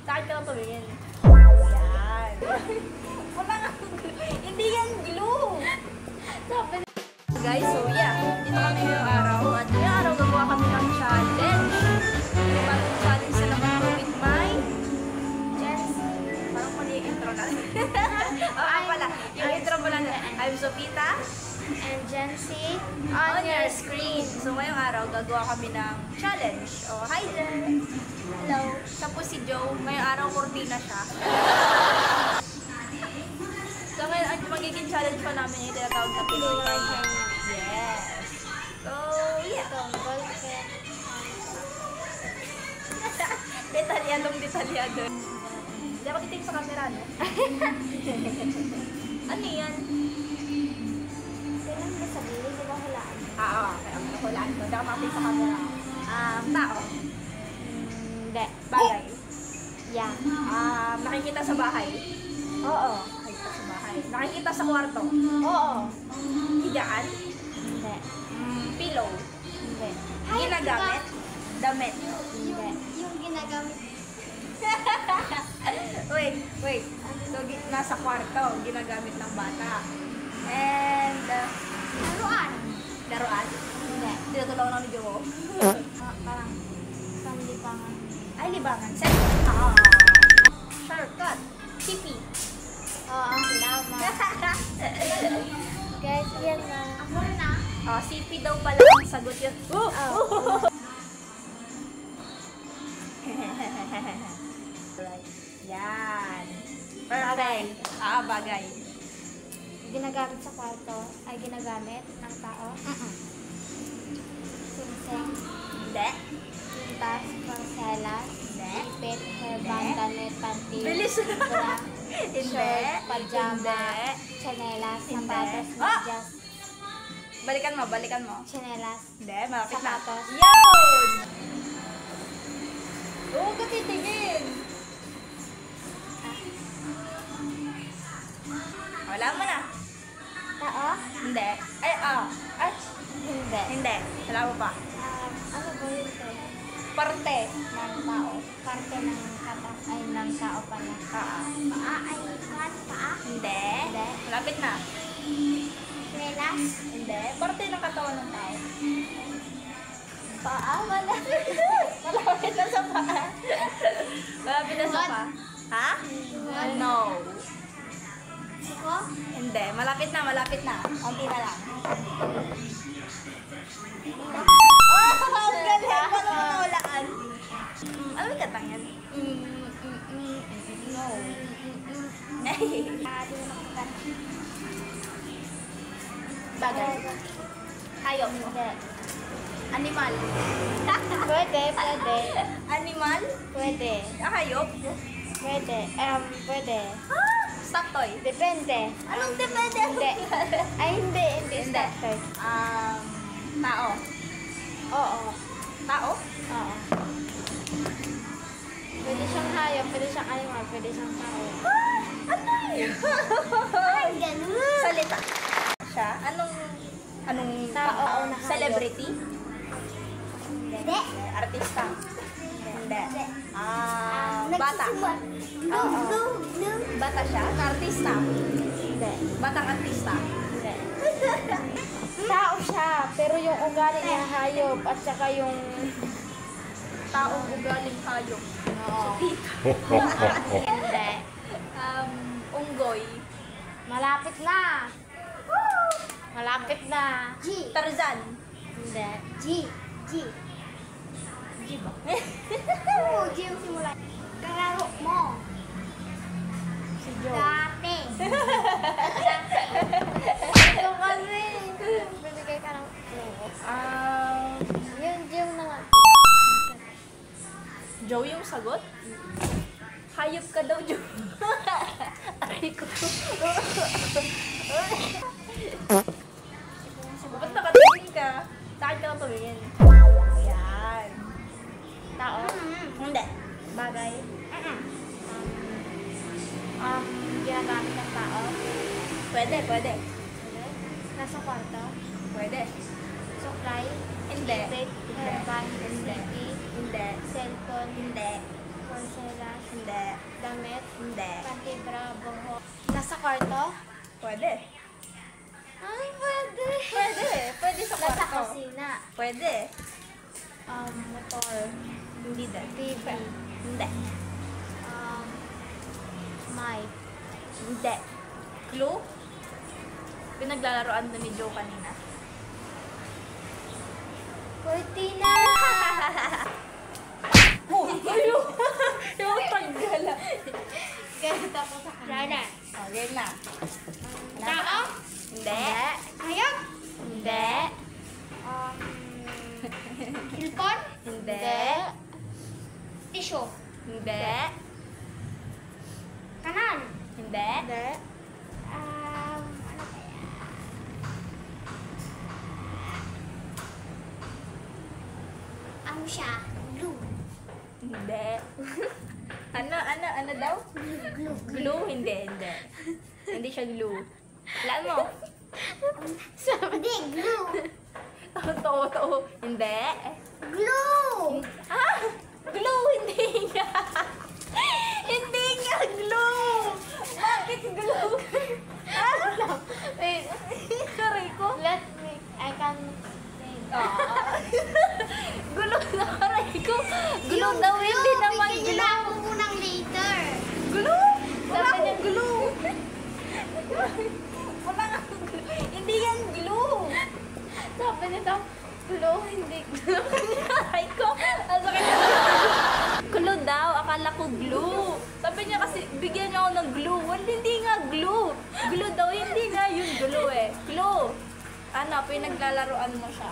Saan ka lang tumingin? Yan. Wala nga. Hindi yan glue. Sabi na. Guys, so yeah. Dito kami ngayong araw. At ngayong araw gagawa kami ng challenge. May bagong challenge na naman to with my Jency. Parang mali yung intro na. Oo pala. Yung intro pala na. I'm Sopita. And Jency On your screen. So ngayong araw gagawa kami ng challenge. Oh, hi Jen. Hello. Siya po si Joe. Ngayong araw kurtina siya. So ngayon ang magiging challenge pa namin yung tinatawag na Pinoy. Yes. So yeah. Detalyadong. Hindi ako titig sa camera, no? Ano yan? Kailan ba sabihin? Di ba hulaan? Oo, kaya ako nakulaan ko. Hindi ako makapit sa camera. Tao. Hindi. Bagay. Yeah. Nakikita sa bahay. Oo. Nakikita sa bahay. Nakikita sa kwarto. Oo. Higaan. Hindi. Pillow. Hindi. Ginagamit. Damit. Hindi. Yung ginagamit. Wait. So, nasa kwarto. Ginagamit ng bata. And, Laruan. laruan. Hindi. Tinutulungan ako ni Joe. Parang panlibangan. Ay, libangan. Cellphone. Shortcut. Tipi. Oo, tama. Guys, yan na. Ako na. CP daw pala ang sagot yun. Yan. Perfect. Bagay. Ginagamit sa kwarto ay ginagamit ng tao. Singsing, Hindi. pintas, pangselas, Hindi. ipit, hairband, damit, panty, Bilis. bra, Hindi. short, pajama, Hindi. chanelas, Hindi. sapatos, Ah! medyas, Balikan mo. chanelas, Hindi, malapit na. Sapatos. Yun! Oo, katitingin. Wala mo na. tao, Hindi. Ay, hindi. Hindi. Wala mo pa. Ano ba yun tayo? Parte. Ng tao. Parte ng kata ay ng tao pala. Paa ay paa? Hindi. Hindi. Malapit na. Chanelas? Hindi. Parte ng katawan ng tao. Paa? Wala. Malapit na sa paa. Malapit na sa What? paa. Ha? No. Ako? Hindi. Malapit na. Konti na lang. Oh, ang galing. Paano mo nawalaan? Ano yung katang yan? No. Bagay. Hayop. Hindi. Animal. Pwede. Animal? Pwede. Hayop? Pwede. Pwede. Stop toy. Depende. Anong depende? Hindi. Ay, hindi. Hindi. Stop toy. Tao. Oo. Tao? Oo. Pwede siyang hayop, pwede siyang animal, pwede siyang tao. Ano yun? Ay, ganun. Salita. Siya? Anong Tao o na hayop? celebrity? Hindi. Artista? Hindi. Bata? Oo. Bata siya? Artista? Hindi. Batang artista? Hindi. Tao siya, pero yung ugali niya hayop at saka yung Taong ugaling hayop. Oo. Sopita. Hindi. Unggoy. Malapit na. Malapit na. Tarzan. Hindi. G ba? Oo, G yung simula. Kararo mo. Si Joe. Dati. Ito kasi. Binigay ka ng Yun, G yung nang Joe yung sagot? Hayop ka daw, Joe. Aray ko. Ba't nakatingin ka? Saan ka lang tumingin? Yan. Tao? Hindi. Bagay? ginagamit ng tao. Pwede. Nasa kwarto. Pwede. Supply. Hindi. Bed, hairband, Hindi. CD, Hindi. cellphone, Hindi. Chinelas. Hindi. Damit. Hindi. Panty bra, buhok. Nasa kwarto? Pwede. Ay, pwede. Pwede. Pwede sa Nasa kwarto. kusina. Pwede. Motor. Hindi din. TV. Hindi. Mic. Hindi. Clue? Pinaglalaroan na ni Joe kanina. Cortina. Oh, ayun! Yung taggala. Ganito ako sa kanila. Oh, game na. Tao? Hindi. Hayop? Hindi. Hilpon? Hindi. Tissue? Hindi. Kanan? Hindi. Ano ba yan? Ano siya? Glue. Hindi. Ano daw? Glue. Glue? Hindi. Hindi siya glue. Alam mo? Sabi, glue. Totoo. Hindi. Glue! Ah! Glue! Hindi nga! Hindi nga glue! Bakit glue? Ah! Wait. Sorry ko. Let me, I can think. Glue na aray ko. Glue daw, hindi naman Bigyan nila glue. ako munang later. Glue? Wala akong glue. Wala akong glue. Hindi yan glue. Sabi nito, glue, hindi glue. Aray ko. Ang sakit na. Glue daw. Akala ko glue. Sabi niya kasi, bigyan niya ako ng glue. Well, hindi nga glue. Glue daw. Hindi nga yung glue eh. Glue. Ano, pinaglalaroan mo siya.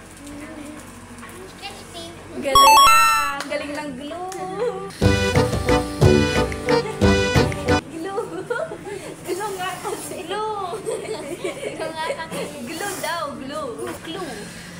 Galing na. Ang galing ng glue. Glue. Glue nga kasi. Glue. Ikaw nga kasi. Glue daw. Glue. Glue.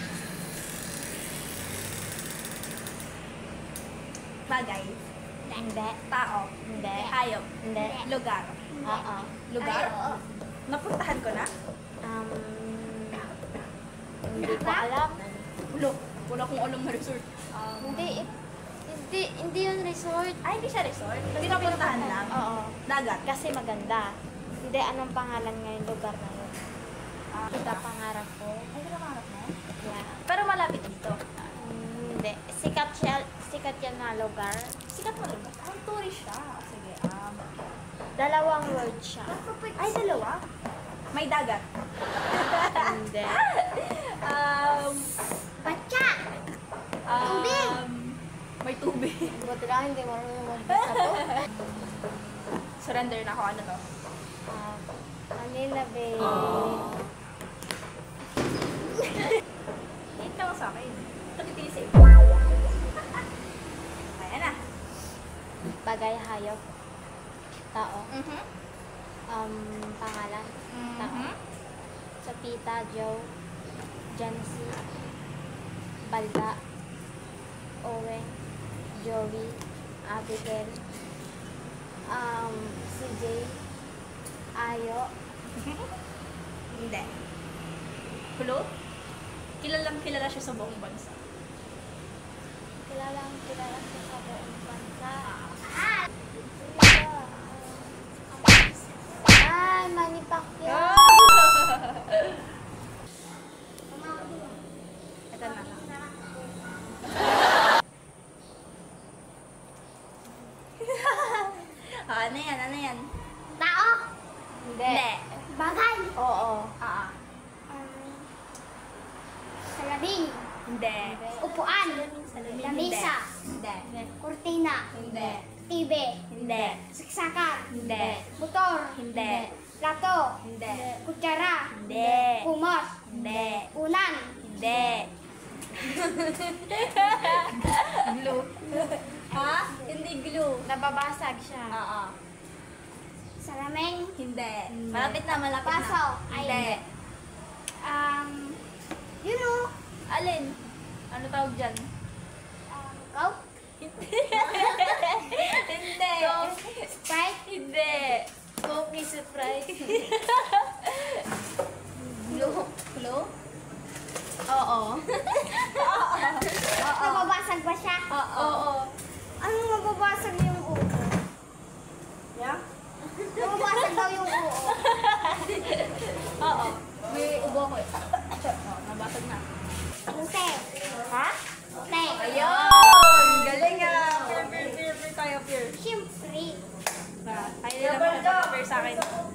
Bagay. Hindi. Tao. Hindi. Hayop. Hindi. Lugar. Oo. Lugar? Ay, oo. Napuntahan ko na? Hindi ko alam. Ulo. Wala akong alam na resort. Hindi yun resort. Ay, hindi siya resort. Pinapuntahan lang. Oo. Dagat. Kasi maganda. Hindi, anong pangalan ngayon lugar na yun? Kita pangarap ko. Ay, pinapangarap mo? Yeah. Pero malapit dito. Hindi. Sikat yan na lugar. Sikat mo rin ba? Ang tourist siya. Sige. Dalawang word siya. Ay, dalawa? May dagat. Hindi. Batya! Tubig! May tubig. Buti lang hindi marunong magbasa to. Surrender na ako. Ano to? Manila Bay. Hit ka lang sa akin. Ito pipili sa'yo. Ayan na. Bagay, hayop. Tao. Pangalan. Tao. Sopita, Joe. Jancy. Balda. Owen. Joey. Abigail. CJ. Ayo. Hindi. Kulo? Kilala siya sa buong bansa. Kilala siya sa buong bansa. Manny Pacquiao. Ito na. Ano yan? Tao. Hindi. Bagay. Oo. Salamin. Hindi. Upuan. Salamin. Lamesa. Hindi. Kurtina. Hindi. TV. Hindi. Saksakan. Hindi. Motor. Hindi. Plato. Hindi. Kutsara. Hindi. Kumot. Hindi. Unan. Hindi. Glue. Ha? Hindi glue. Nababasag siya. Oo. Salameng. Hindi. Malapit na. Baso. Hindi. You know. Alin? Ano tawag dyan? Coke. Hindi. Sprite. Hindi. Coke is Sprite. Glue. Glue? Oo. Nababasag ba siya? Oo. Anong mababasag yung sa akin.